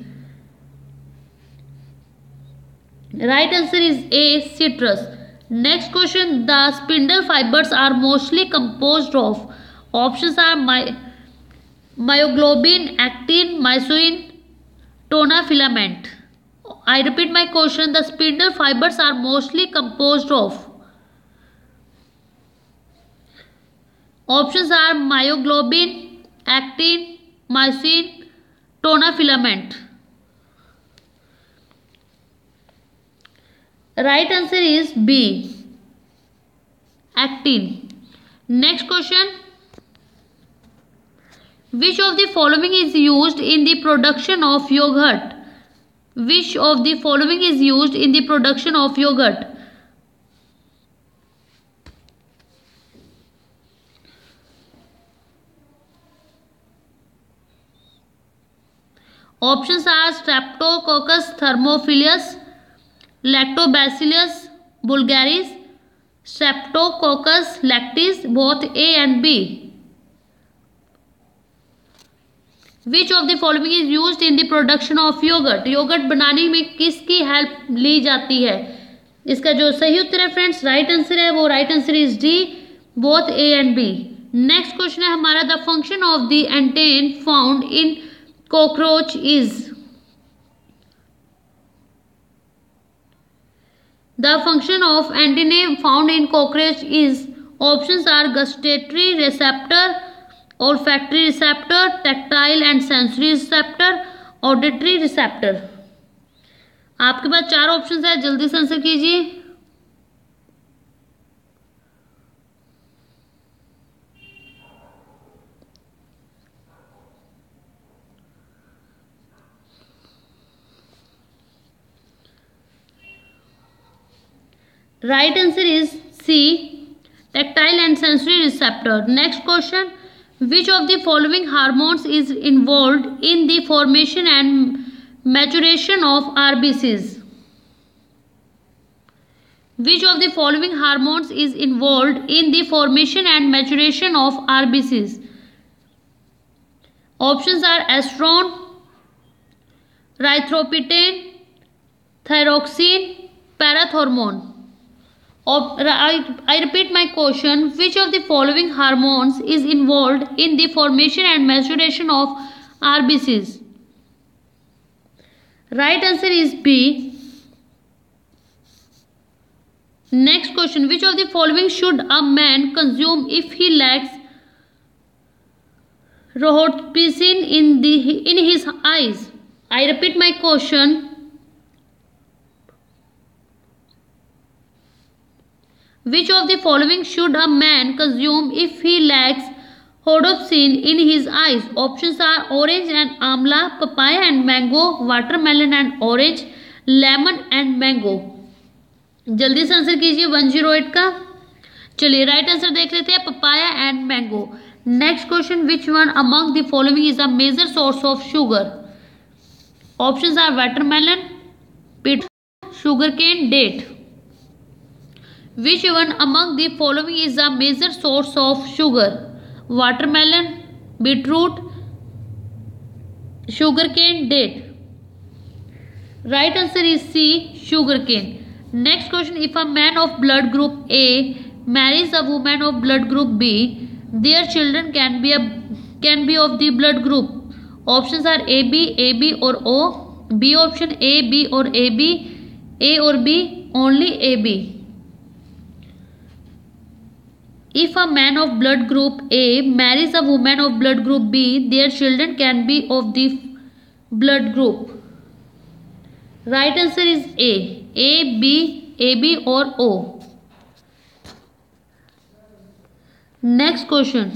Right answer is A, citrus. Next question. The spindle fibers are mostly composed of, options are my, myoglobin, actin, myosin, tona filament. I repeat my question. The spindle fibers are mostly composed of, options are myoglobin, actin, myosin, tona filament. Right answer is B, actin. Next question. Which of the following is used in the production of yogurt? Which of the following is used in the production of yogurt? Options are Streptococcus thermophilus, Lactobacillus bulgaris, Streptococcus lactis, both A and B. Which of the following is used in the production of yogurt, yogurt बनाने में किसकी help ली जाती है। इसका जो सही उत्तर है फ्रेंड्स, राइट आंसर है वो right answer is D, both A and B. Next question है हमारा, the function of the antenna found in cockroach is, the function of antenna found in cockroach is, options are gustatory receptor, olfactory receptor, tactile and sensory receptor, auditory receptor। आपके पास चार options है, जल्दी से answer कीजिए। Right answer is C, tactile and sensory receptor। Next question, which of the following hormones is involved in the formation and maturation of R B Cs? Which of the following hormones is involved in the formation and maturation of R B Cs? Options are estrone, erythropoietin, thyroxine, parathormone। I repeat my question, which of the following hormones is involved in the formation and maturation of R B Cs? Right answer is B. Next question, which of the following should a man consume if he lacks rhodopsin in the in his eyes? I repeat my question, which of the following should a man consume if he lacks rhodopsin in his eyes? Options are orange and amla, papaya and mango, watermelon and orange, lemon and mango। जल्दी से answer कीजिए one zero eight का। चलिए right answer देख लेते हैं, papaya and mango. Next question, which one among the following is a major source of sugar? Options are watermelon, beet, sugar cane, date. Which one among the following is a major source of sugar? Watermelon, beetroot, sugarcane, date। Right answer is C, sugarcane। Next question, if a man of blood group A marries a woman of blood group B, their children can be a can be of the blood group। Options are A B, A B or O। B option, A B or A B, A or B, only A B। If a man of blood group A marries a woman of blood group B, their children can be of the blood group। Right answer is A, A, B, A, B or O। Next question,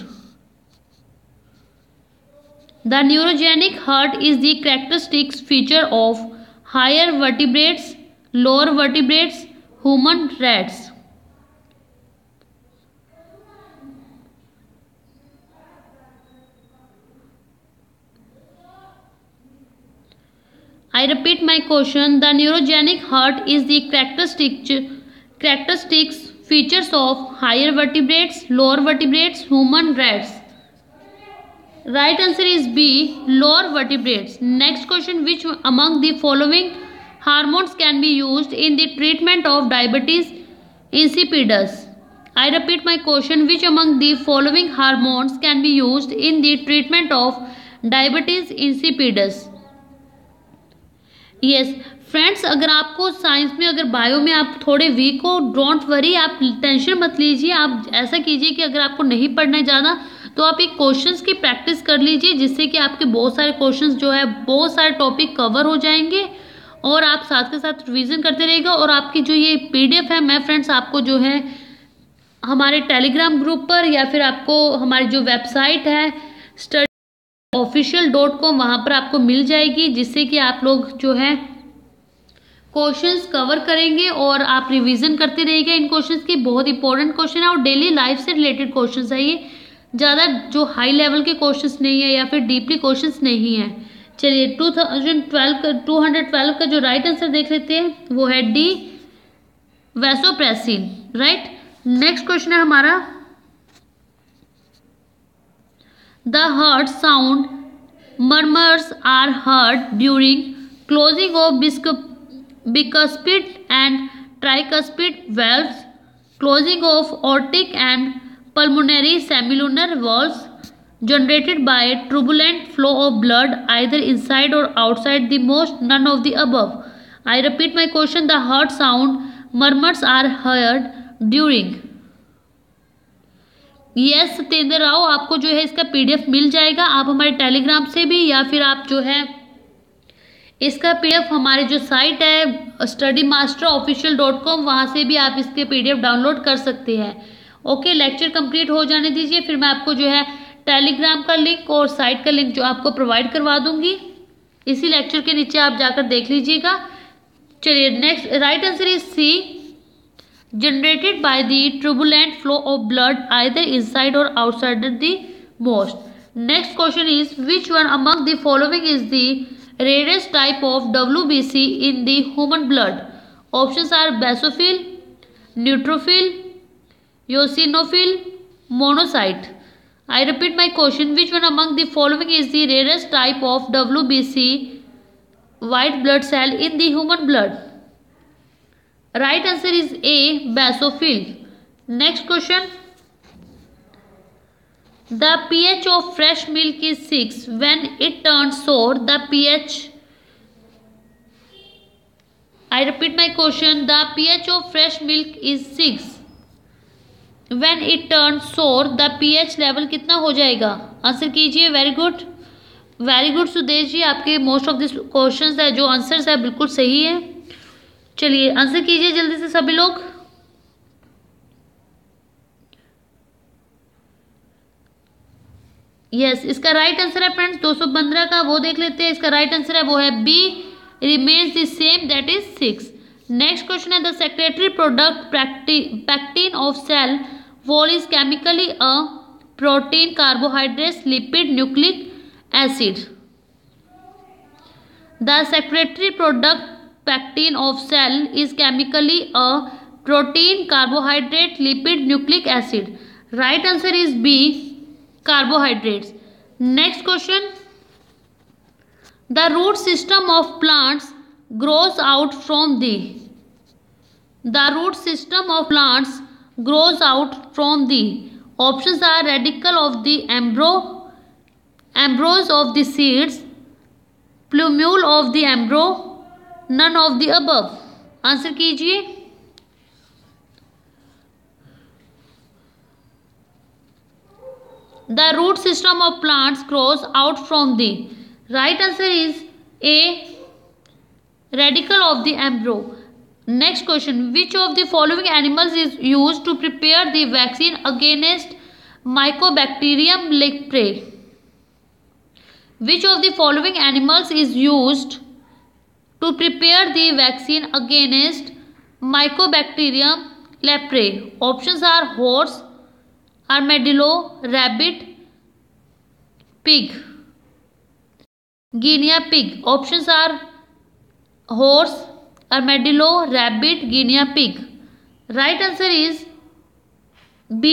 the neurogenic heart is the characteristic feature of higher vertebrates, lower vertebrates, human, rats। I repeat my question, the neurogenic heart is the characteristic characteristics features of higher vertebrates, lower vertebrates, human, rats। Right answer is B, lower vertebrates। Next question, which among the following hormones can be used in the treatment of diabetes insipidus? I repeat my question, which among the following hormones can be used in the treatment of diabetes insipidus? Yes friends, अगर आपको science में, अगर bio में आप थोड़े week हो, don't worry, आप tension मत लीजिए। आप ऐसा कीजिए कि अगर आपको नहीं पढ़ना है ज़्यादा तो आप एक क्वेश्चंस की प्रैक्टिस कर लीजिए, जिससे कि आपके बहुत सारे क्वेश्चंस जो है, बहुत सारे टॉपिक कवर हो जाएंगे और आप साथ के साथ रिवीजन करते रहेगा। और आपकी जो ये पीडीएफ है, मैं फ्रेंड्स आपको जो है हमारे टेलीग्राम ग्रुप पर या फिर आपको हमारी जो वेबसाइट है स्टडी ऑफिशियल डॉट कॉम, वहाँ पर आपको मिल जाएगी, जिससे कि आप लोग जो है क्वेश्चंस कवर करेंगे और आप रिवीजन करते रहिएगा इन क्वेश्चंस की। बहुत इंपॉर्टेंट क्वेश्चन है और डेली लाइफ से रिलेटेड क्वेश्चंस है ये, ज़्यादा जो हाई लेवल के क्वेश्चंस नहीं है या फिर डीपली क्वेश्चंस नहीं है। चलिए टू थाउजेंड ट्वेल्व का टू हंड्रेड ट्वेल्व का जो राइट आंसर देख लेते हैं, वो है D, vasopressin. Right, next question है हमारा, the heart sound Murmurs are heard during closing of bicuspid and tricuspid valves, closing of aortic and pulmonary semilunar valves, generated by turbulent flow of blood either inside or outside the most, none of the above. I repeat my question. The heart sound murmurs are heard during. Yes Satyendra Rao, आपको जो है इसका PDF मिल जाएगा, आप हमारे Telegram से भी या फिर आप जो है इसका पीडीएफ हमारे जो साइट है study master official dot com वहाँ से भी आप इसके पीडीएफ डाउनलोड कर सकते हैं. ओके, लेक्चर कंप्लीट हो जाने दीजिए, फिर मैं आपको जो है टेलीग्राम का लिंक और साइट का लिंक जो आपको प्रोवाइड करवा दूंगी, इसी लेक्चर के नीचे आप जाकर देख लीजिएगा. चलिए next, right answer is C, generated by the turbulent flow of blood either inside or outside the most. Next question is, which one among the following is the rarest type of W B C in the human blood? Options are basophil, neutrophil, eosinophil, monocyte. I repeat my question. Which one among the following is the rarest type of W B C white blood cell in the human blood? Right answer is A, basophil. Next question. The pH of fresh milk is six. When it turns sour, the pH. I repeat my question. The pH of fresh milk is six. When it turns sour, the pH level कितना हो जाएगा? Answer कीजिए. Very good, very good Sudesh ji, आपके most of this questions है जो answers है बिल्कुल सही है. चलिए आंसर कीजिए जल्दी से सभी लोग. यस, इसका राइट आंसर है फ्रेंड्स दो सौ पंद्रह का, वो देख लेते हैं. इसका राइट आंसर है वो है B, remains the same, that is six. Next question है, the secretory product pectin of cell wall is chemically a protein, carbohydrates, lipid, nucleic acid. The secretory product pectin of cell is chemically a protein, carbohydrate, lipid, nucleic acid. Right answer is B, carbohydrates. Next question. The root system of plants grows out from the. The root system of plants grows out from the. Options are radicle of the embryo, embryos of the seeds, plumule of the embryo, none of the above. Answer कीजिए. The root system of plants grows out from the. Right answer is A, radicle of the embryo. Next question. Which of the following animals is used to prepare the vaccine against Mycobacterium leprae? Which of the following animals is used to prepare the vaccine against Mycobacterium leprae? Options are horse, armadillo, rabbit, pig. Guinea pig. Options are horse, armadillo, rabbit, guinea pig. Right answer is B,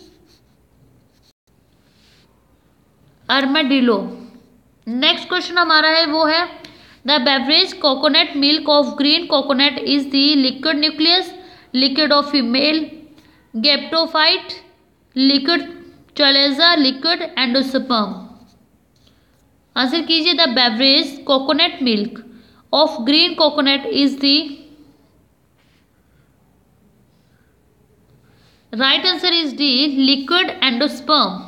armadillo. Next question हमारा है वो है, the beverage coconut milk of green coconut is the liquid nucleus, liquid of female gaptophyte, liquid chalaza, liquid endosperm. Answer कीजिए. the beverage coconut milk of green coconut is the. Right answer is D, liquid endosperm.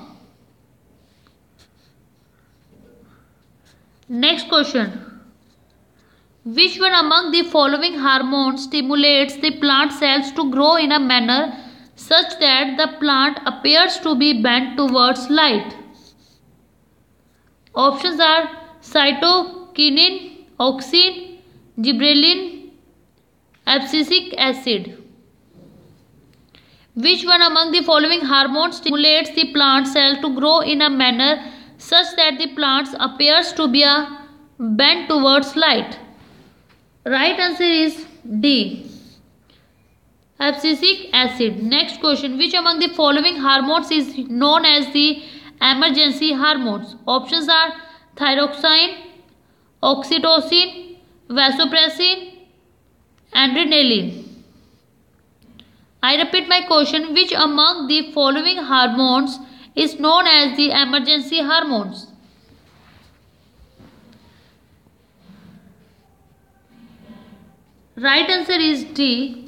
Next question. Which one among the following hormones stimulates the plant cells to grow in a manner such that the plant appears to be bent towards light? Options are cytokinin, auxin, gibberellin, abscisic acid. Which one among the following hormones stimulates the plant cell to grow in a manner such that the plant appears to be a bent towards light? Right answer is D, abscisic acid. Next question. Which among the following hormones is known as the emergency hormones? Options are thyroxine, oxytocin, vasopressin, adrenaline. I repeat my question. Which among the following hormones is known as the emergency hormones? Right answer is D.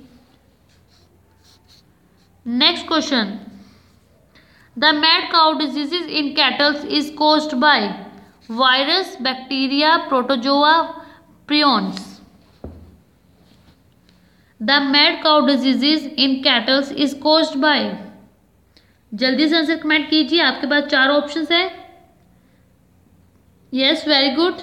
Next question. The mad cow disease in cattle is caused by virus, bacteria, protozoa, prions. The mad cow disease in cattle is caused by. जल्दी से answer comment कीजिए, आपके पास चार options है. Yes, very good.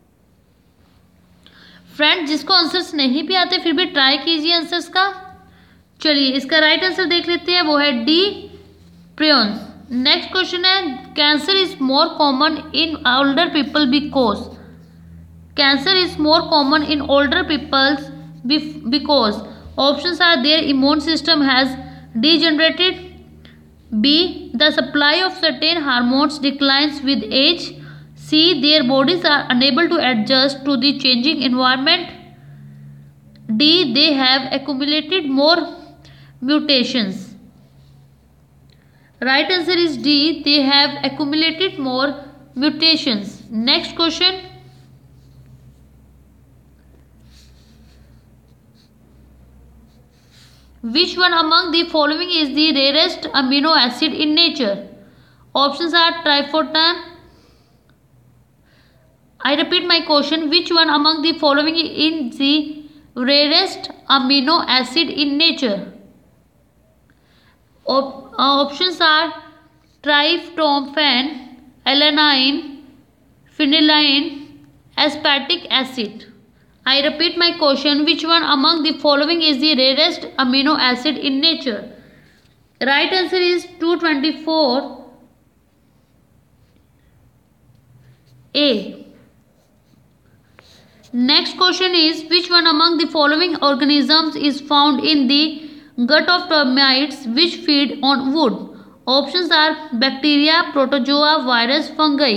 Friend, जिसको answers नहीं भी आते फिर भी ट्राई कीजिए आंसर्स का. चलिए इसका राइट आंसर देख लेते हैं, वो है डी, प्रियंस. नेक्स्ट क्वेश्चन है, cancer is more common in older people because. Cancer is more common in older peoples because options are their immune system has degenerated, B, the supply of certain hormones declines with age, C, their bodies are unable to adjust to the changing environment, D, they have accumulated more mutations. Right answer is D, they have accumulated more mutations. Next question. Which one among the following is the rarest amino acid in nature? Options are tryptophan. I repeat my question. Which one among the following is the rarest amino acid in nature? Op uh, options are tryptophan, alanine, phenylalanine, aspartic acid. I repeat my question. Which one among the following is the rarest amino acid in nature? Right answer is two twenty-four. A. Next question is, which one among the following organisms is found in the gut of termites which feed on wood? Options are bacteria, protozoa, virus, fungi.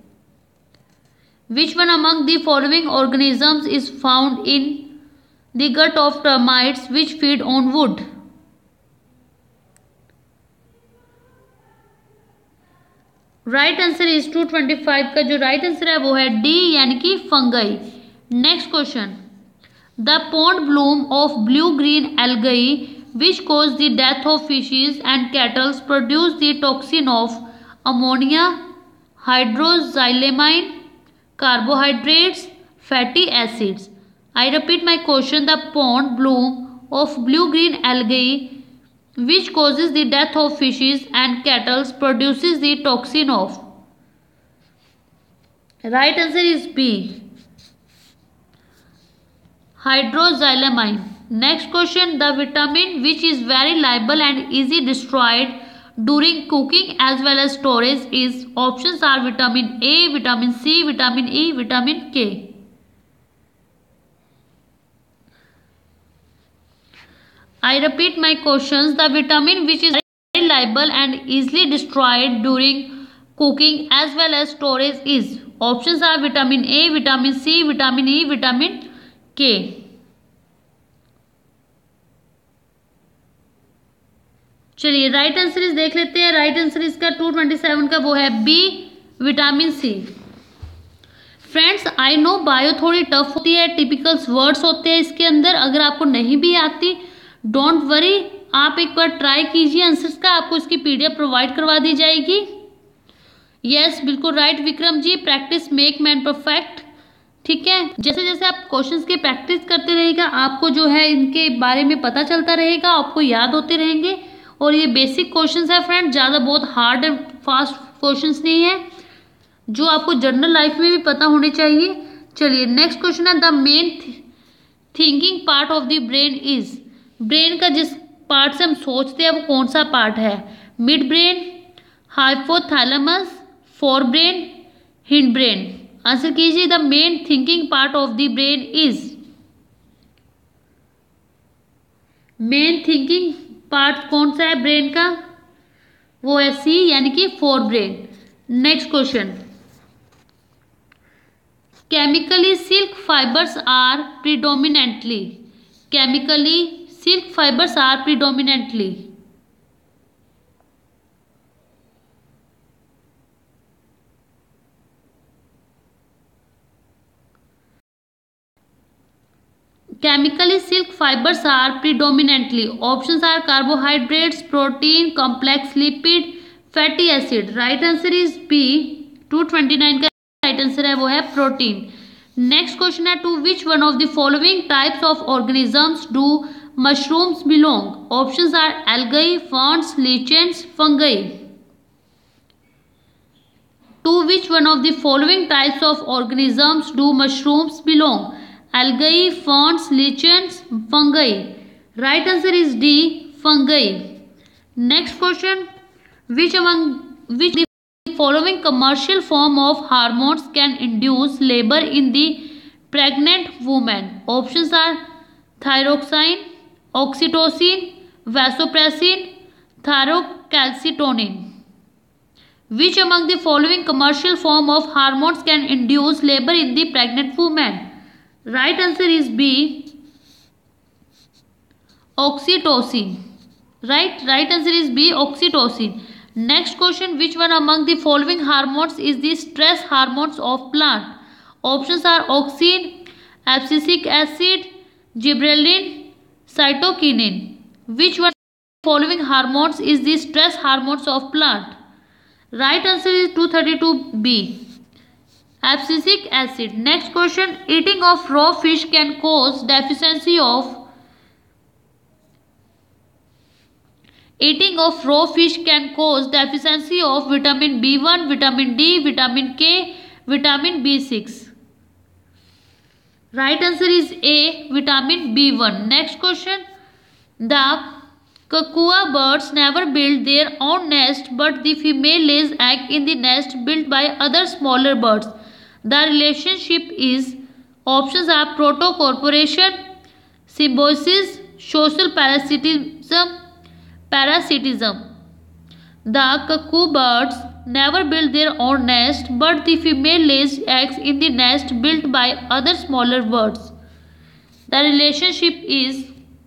Which one among the following organisms is found in the gut of termites which feed on wood? Right answer is two twenty-five. का जो right answer है वो है D, यानी कि fungi. Next question. The pond bloom of blue-green algae which cause the death of fishes and cattle produce the toxin of ammonia, hydroxylamine, carbohydrates, fatty acids. I repeat my question. The pond bloom of blue-green algae which causes the death of fishes and cattle produces the toxin of. Right answer is B, hydroxylamine. Next question. The vitamin which is very liable and easy destroyed during cooking as well as storage is. Options are vitamin A, vitamin C, vitamin E, vitamin K. I repeat my questions. The vitamin which is very liable and easily destroyed during cooking as well as storage is. Options are vitamin A, vitamin C, vitamin E, vitamin K. चलिए right answer इस देख लेते हैं. Right answer इसका to twenty seven का वो है B, vitamin C. Friends, I know bio थोड़ी टफ होती है, टिपिकल वर्ड्स होते हैं इसके अंदर. अगर आपको नहीं भी आती डोंट वरी, आप एक बार ट्राई कीजिए आंसर्स का, आपको इसकी पीडीएफ प्रोवाइड करवा दी जाएगी. यस, बिल्कुल right Vikram ji. Practice make man perfect. ठीक है, जैसे जैसे आप क्वेश्चंस की प्रैक्टिस करते रहेगा आपको जो है इनके बारे में पता चलता रहेगा, आपको याद होते रहेंगे. और ये बेसिक क्वेश्चंस है फ्रेंड, ज़्यादा बहुत हार्ड एंड फास्ट क्वेश्चंस नहीं है, जो आपको जनरल लाइफ में भी पता होने चाहिए. चलिए नेक्स्ट क्वेश्चन है, the main thinking part of the brain is. Brain का जिस पार्ट से हम सोचते हैं वो कौन सा पार्ट है? Mid brain, hypothalamus, fore brain, hind brain. Answer कीजिए. The main thinking part of the brain is. Main thinking part कौन सा है ब्रेन का? वो है सी, यानी कि fore brain. Next question. Chemically, silk fibers are predominantly. Chemically, silk fibers are predominantly. Chemically, silk fibers are predominantly. Options are carbohydrates, protein, complex lipid, fatty acid. Right answer is B. Two twenty nine का right answer है वो है protein. Next question है, to which one of the following types of organisms do mushrooms belong. Options are algae, ferns, lichens, fungi. To which one of the following types of organisms do mushrooms belong. Algae, ferns, lichens, fungi. Right answer is D, fungi. Next question, which among which the following commercial form of hormones can induce labor in the pregnant woman? Options are thyroxine, oxytocin, vasopressin, thyrocalcitonin. Which among the following commercial form of hormones can induce labor in the pregnant woman? Right answer is B, oxytocin. Right, right answer is B, oxytocin. Next question, which one among the following hormones is the stress hormones of plant? Options are auxin, abscisic acid, gibberellin, cytokinin. Which one of the following hormones is the stress hormones of plant? Right answer is two thirty-two B, abscisic acid. Next question, eating of raw fish can cause deficiency of eating of raw fish can cause deficiency of vitamin B one, vitamin D, vitamin K, vitamin B six. Right answer is A, vitamin B one. Next question, the Kakua birds never build their own nest, but the female lays egg in the nest built by other smaller birds. The relationship is, options are protocorporation, symbiosis, social parasitism, parasitism. The cuckoo birds never build their own nest, but the female lays eggs in the nest built by other smaller birds. The relationship is,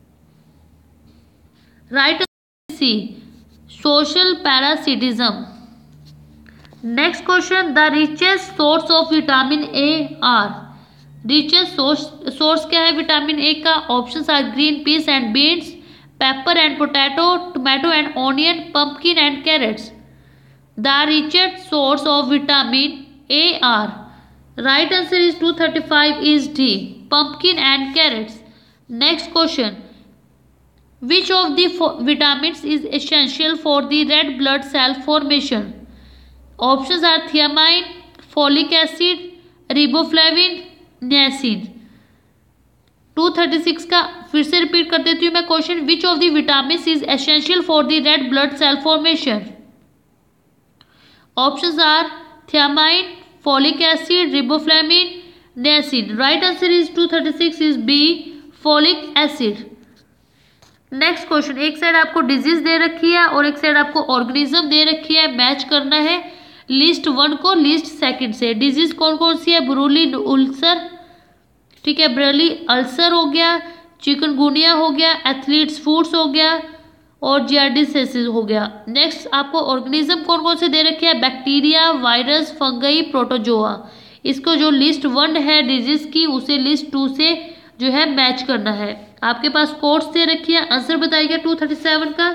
right answer C, social parasitism. Next question, the richest source of vitamin A are. Richest source source क्या है vitamin A का? Options are green peas and beans, pepper and potato, tomato and onion, pumpkin and carrots. The richest source of vitamin A are. Right answer is two thirty-five is D, pumpkin and carrots. Next question, which of the vitamins is essential for the red blood cell formation? Options are thiamine, folic acid, riboflavin, niacin. Two thirty six का फिर से repeat कर देती हूँ मैं question, which of the vitamin is essential for the red blood cell formation? Options are thiamine, folic acid, riboflavin, niacin. Right answer is two thirty six is B, folic acid. Next question, एक side आपको disease दे रखी है और एक side आपको organism दे रखी है, मैच करना है लिस्ट वन को लिस्ट सेकंड से. डिजीज कौन कौन सी है? ब्रूली अल्सर, ठीक है, ब्रूली अल्सर हो गया, चिकनगुनिया हो गया, एथलीट्स फूड्स हो गया और जियार्डिसिस हो गया. नेक्स्ट आपको ऑर्गेनिज्म कौन कौन से दे रखे हैं? Bacteria, virus, fungi, protozoa. इसको जो लिस्ट वन है डिजीज की उसे लिस्ट टू से जो है मैच करना है. आपके पास कोड्स दे रखी है, आंसर बताइएगा टू थर्टी सेवन का.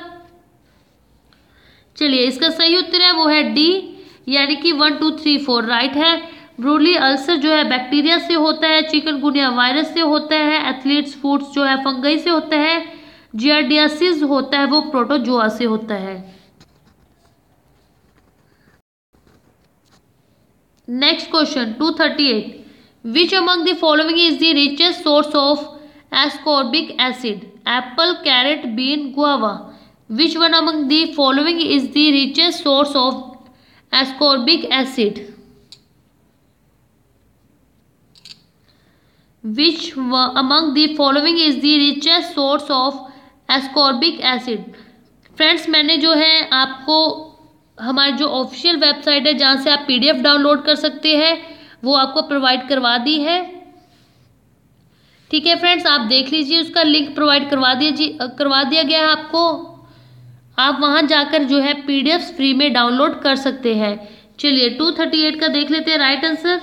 चलिए इसका सही उत्तर है वो है डी, यानी कि one two three four right है. ब्रूली अल्सर जो है बैक्टीरिया से होता है, चिकनगुनिया वायरस से होता है, एथलीट्स फूड्स जो है फंगई से होता है, जियार्डियासिस होता है वो प्रोटोजोआ से होता है. Next question two thirty eight, which among the following is the richest source of ascorbic acid? Apple, carrot, bean, guava. Which one among the following is the richest source of ascorbic acid? Which among the following is the richest source of ascorbic acid? Friends मैंने जो है आपको हमारी जो official website है जहाँ से आप पीडीएफ डाउनलोड कर सकते हैं वो आपको प्रोवाइड करवा दी है। ठीक है फ्रेंड्स, आप देख लीजिए, उसका लिंक प्रोवाइड करवा दिया जी करवा दिया गया है आपको। आप वहां जाकर जो है पीडीएफ फ्री में डाउनलोड कर सकते हैं। चलिए टू थर्टी एट का देख लेते हैं राइट आंसर।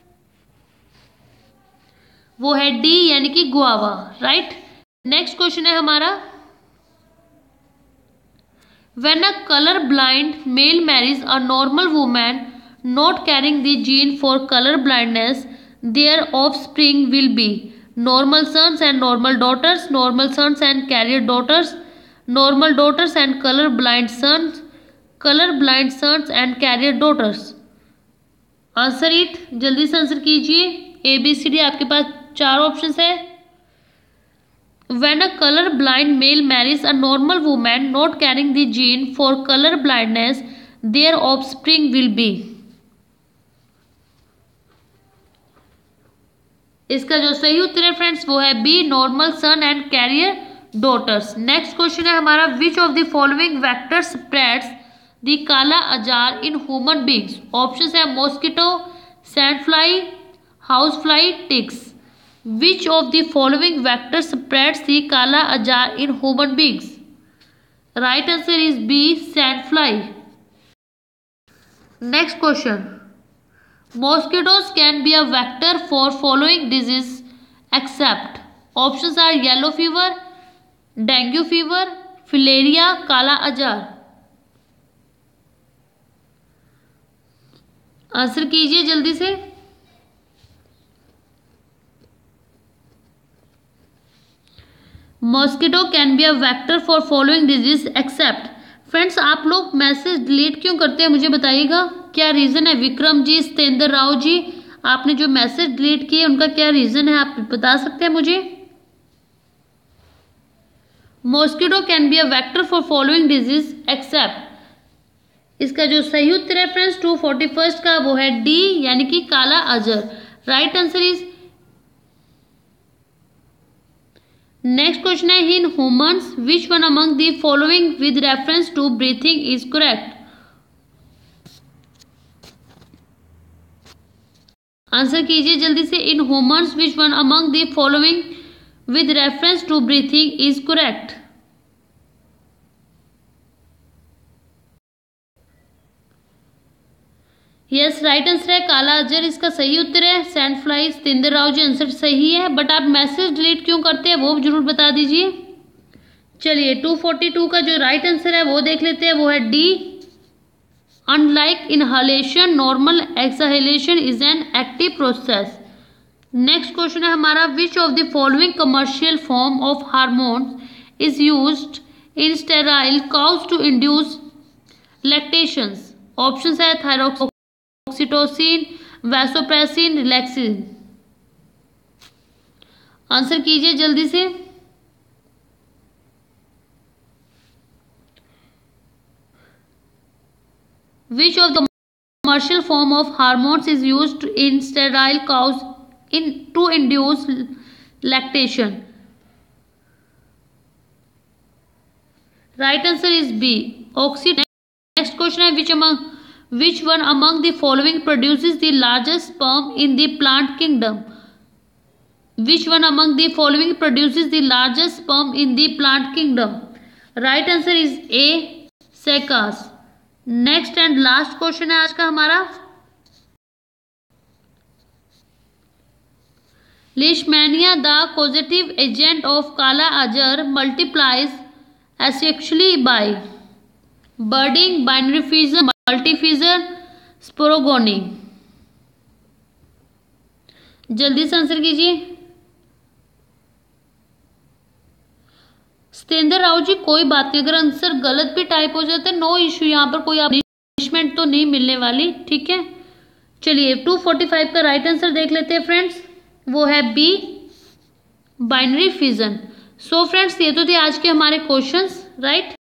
वो है डी यानी कि गुआवा, राइट। नेक्स्ट क्वेश्चन है हमारा, when a colour blind male marriage a normal woman not carrying the gene for colour blindness, their offspring will be normal sons and normal daughters, normal sons and carrier daughters, normal daughters and color blind sons, color blind sons and carrier daughters. Answer it, जल्दी से answer कीजिए। ए B C D आपके पास चार options है। When a color blind male marries a normal woman not carrying the gene for color blindness, their offspring will be. इसका जो सही उत्तर है फ्रेंड्स वो है B, normal son and carrier daughters. Next question है हमारा, which of the following vectors spreads the kala azar in human beings. Option है mosquito, sand fly, house fly, ticks. Which of the following vectors spreads the kala azar in human beings. Right answer is B, sand fly. Next question, mosquitoes can be a vector for following disease except. Options are yellow fever, dengue fever, filaria, काला अजार। Answer कीजिए जल्दी से। Mosquito can be a vector for following disease except. Friends, आप लोग message delete क्यों करते हैं मुझे बताइएगा, क्या रीजन है। विक्रम जी, सतेंद्र राव जी, आपने जो मैसेज डिलीट किए उनका क्या रीजन है, आप बता सकते हैं मुझे। Mosquito can be a vector for following disease except. इसका जो सही उत्तर है फ्रेंड्स टू फोर्टी फर्स्ट का वो है डी यानी कि kala azar. Right answer is. Next question है, in humans which one among the following with reference to breathing is correct. Answer कीजिए जल्दी से। In humans which one among the following with reference to breathing is correct. Yes, right answer है काला अजर, इसका सही उत्तर है। Sand fly, Satendra Rao ji, answer सही है, बट आप मैसेज डिलीट क्यों करते हैं वो जरूर बता दीजिए। चलिए टू फोर्टी टू का जो राइट आंसर है वो देख लेते हैं, वो है D, unlike inhalation normal exhalation is an active process. Next question है हमारा, which of the following commercial form of hormones is used in sterile cows to induce lactations. Options है thyroxine oxytocin, vasopressin, relaxin. Answer कीजिए जल्दी से। Which of the commercial form of hormones is used in sterile cows in to induce lactation? Right answer is B, oxy. Next question है, which among which one among the following produces the largest sperm in the plant kingdom? Which one among the following produces the largest sperm in the plant kingdom? Right answer is A, सेकास। Next and last question है आज का हमारा, leishmania the causative agent of kala azar multiplies asexually by budding, binary fusion, multifusion, sporogony. जल्दी से answer कीजिए। सतेंद्र राव जी, कोई बात नहीं, अगर आंसर गलत भी टाइप हो जाता है नो इश्यू, यहाँ पर कोई पनिशमेंट तो नहीं मिलने वाली, ठीक है। चलिए टू फोर्टी फाइव का राइट आंसर देख लेते हैं फ्रेंड्स, वो है B, binary fusion. So friends, ये तो थे आज के हमारे क्वेश्चंस, राइट।